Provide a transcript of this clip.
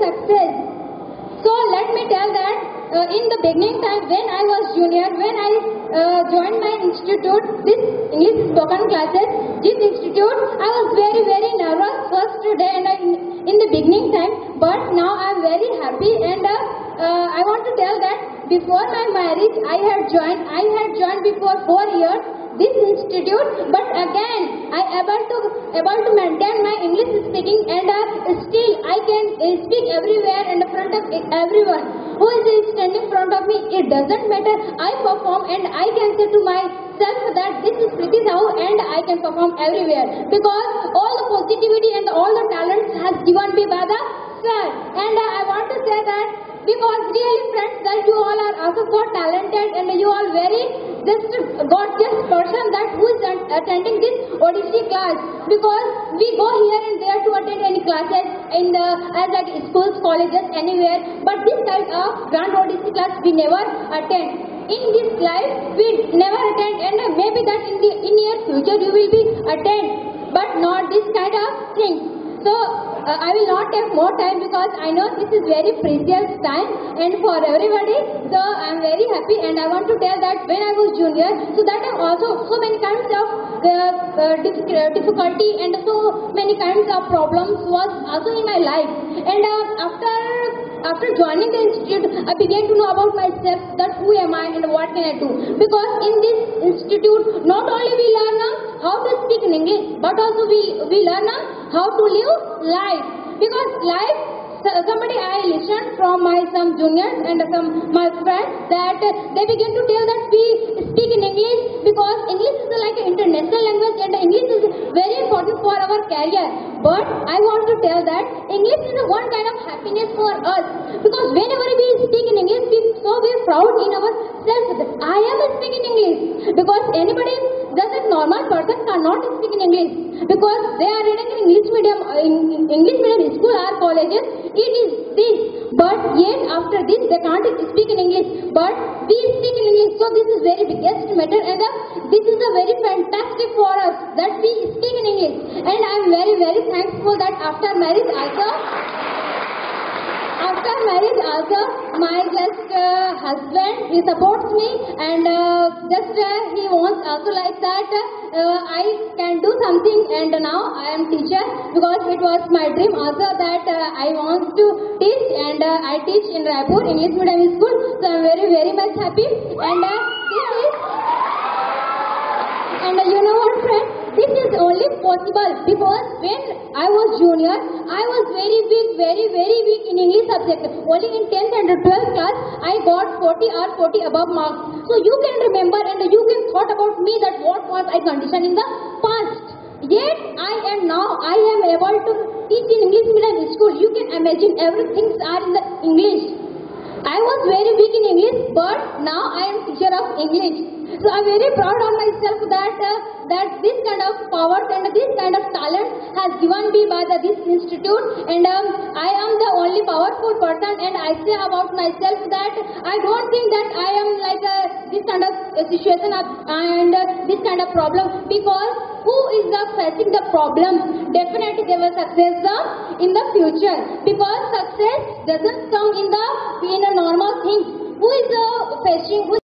success. So let me tell that in the beginning time when I was junior, when I joined my institute, this English spoken classes, this institute, I was very nervous first day and in the beginning time, but now I am very happy and I want to tell that before my marriage I had joined before 4 years this institute, but again I able to maintain my English speaking and still I can speak everywhere in front of everyone who is standing in front of me. It doesn't matter, I perform and I can say to myself that this is Preeti Sahu and I can perform everywhere because all the positivity and all the talents has given me by the sir. And I want to say that because really friends that you all are also so talented and you all very just gorgeous person that who is attending this Odissi class, because we go here and there to attend any classes in the as like schools, colleges, anywhere, but this kind of grand Odissi class we never attend. In this life we never attend and maybe that in near future you will be attend, but not this kind of thing. So I will not take more time because I know this is very precious time and for everybody. So I am very happy and I want to tell that when I was junior, so that time also so many kinds of difficulty and so many kinds of problems was also in my life. And after joining the institute, I began to know about myself that who am I and what can I do. Because in this institute, not only we learn how to speak in English, but also we learn how to live life. Because life, somebody I listened from some juniors and my friends that they begin to tell that we speak in English because English is like an international language and English is very important for our career. But I want to tell that English is one kind of happiness for us because whenever we speak in English, we so very proud in ourselves that I am speaking English, because anybody, just a normal person cannot speak in English because they are reading in English medium school or colleges. It is this, but yet after this they can't speak in English, but we speak in English. So this is very biggest matter and this is a very fantastic for us that we speak in English. And I am very thankful that after marriage also my just husband, he supports me and he wants also like that I can do something, and now I am teacher because it was my dream also that I want to teach and I teach in Raipur English medium school. So I am very much happy and this is and you know what friend, this is only possible because when I was junior, I was very weak in English subject. Only in 10th and 12th class, I got 40 or 40 above marks. So you can remember and you can thought about me that what was I condition in the past. Yet I am able to teach in English medium school. You can imagine everything are in the English. I was very weak in English, but now I am teacher of English. So I am very proud of myself that this kind of power and this kind of talent has given me by this institute, and I am the only powerful person, and I say about myself that I don't think that I am like this kind of situation and this kind of problem, because who is facing the problem, definitely they will success in the future, because success doesn't come in a normal thing. Who is facing